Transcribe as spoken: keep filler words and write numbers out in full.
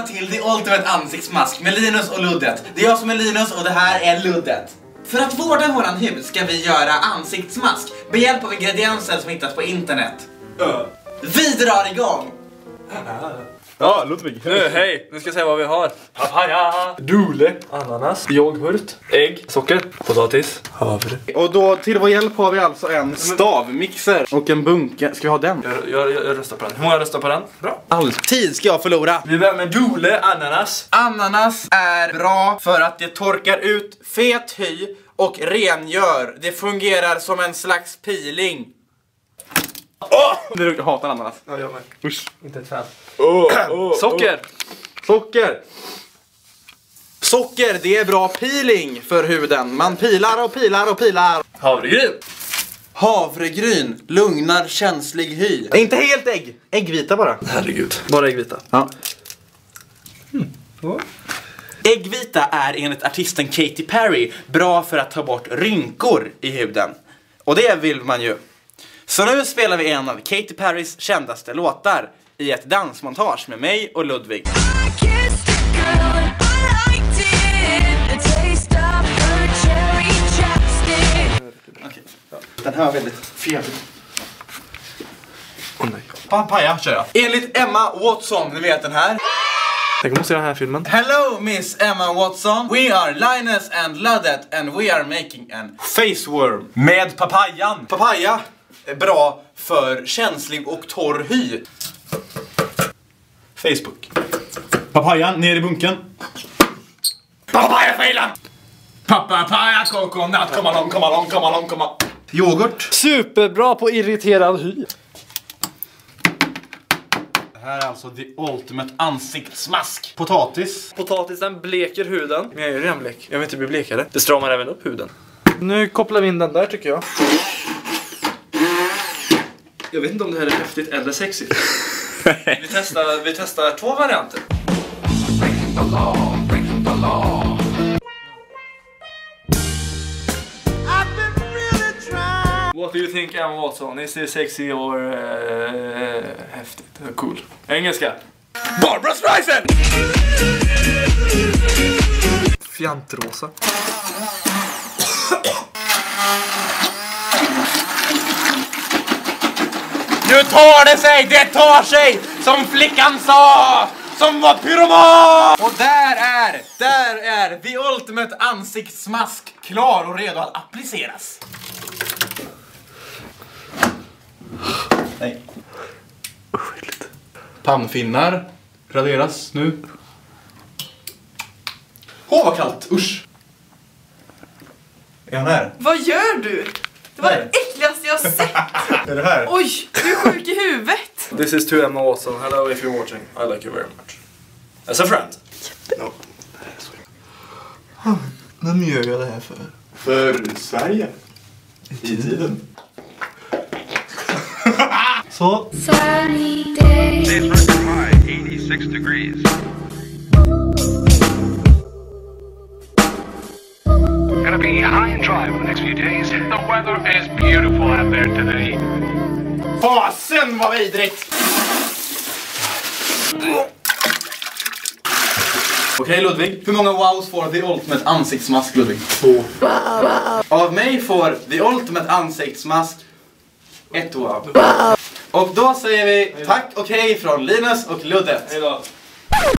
till The Ultimate ansiktsmask med Linus och Luddet. Det är jag som är Linus och det här är Luddet. För att vårda våran hud ska vi göra ansiktsmask med hjälp av ingredienser som hittas på internet. Uh. Vi drar igång! Ja, Ludvig. Nu, hej, nu ska jag säga vad vi har. Papaya, dule, ananas, yoghurt, ägg, socker, potatis, havre. och då till vår hjälp har vi alltså en stavmixer och en bunke. Ska vi ha den? Jag, jag, jag röstar på den. Hur många röstar på den? Bra. Alltid ska jag förlora. Vi börjar med dule, ananas. Ananas är bra för att det torkar ut fet hy och rengör. Det fungerar som en slags peeling. Oh! Jag hatar ananas. Ja, jag med. Usch. Inte ett fan. Oh, oh, Socker. Oh. Socker. Socker, det är bra peeling för huden. Man pilar och pilar och pilar. Havregryn. Havregryn lugnar känslig hy. Inte helt ägg. Äggvita bara. Herregud. Bara äggvita. Ja. Mm. Oh. Äggvita är enligt artisten Katy Perry bra för att ta bort rynkor i huden. Och det vill man ju. Så nu spelar vi en av Katy Perrys kändaste låtar i ett dansmontage med mig och Ludvig. Okay. Den här är väldigt fjärdig. Åh oh, nej. Papaya kör jag. Enligt Emma Watson, ni vet den här. Tänk om jag ser den här filmen. Hello Miss Emma Watson. We are Linus and Luddet and we are making an faceworm med papayan. Papaya är bra för känslig och torr hy. Facebook. Papayan ner i bunken. Papaya failan. Papaya coconut. Come along, come along, come along, come on. Yoghurt. Superbra på irriterad hy. Det här är alltså the ultimate ansiktsmask. Potatis. Potatisen bleker huden. Men jag är ju redan blek. Jag vill inte bli blekare. Det stramar även upp huden. Nu kopplar vi in den där tycker jag. Jag vet inte om det här är häftigt eller sexigt. vi, testar, vi testar två varianter. Breaking the law, breaking the law. What do you think Emma Watson? Is it sexy or uh, häftigt? Cool. Engelska. Barbra Streisand! Fjantrosa. Nu tar det sig, det tar sig! Som flickan sa! Som var pyroman! Och där är, där är the ultimate ansiktsmask klar och redo att appliceras. Nej. Oskyldigt. Pannfinnar raderas nu. Åh vad kallt, usch. Är han här? Vad gör du? Det var det äckligaste jag sett. Är det här? Oj, du är sjuk i huvudet. This is to Emma Watson. Hello if you're watching. I like you very much. As a friend. No. Vem gör jag det här för? För Sverige. I tiden. Så. Sunny days. Today's record high, eighty-six degrees. Gonna be high and dry for the next few days. The weather is beautiful out there today. Fasen vad vidrigt! Okej Ludvig, hur många wows får The Ultimate ansiktsmask Ludvig? Två. Av mig får The Ultimate ansiktsmask ett wow. Och då säger vi tack och hej från Linus och Luddet. Hejdå.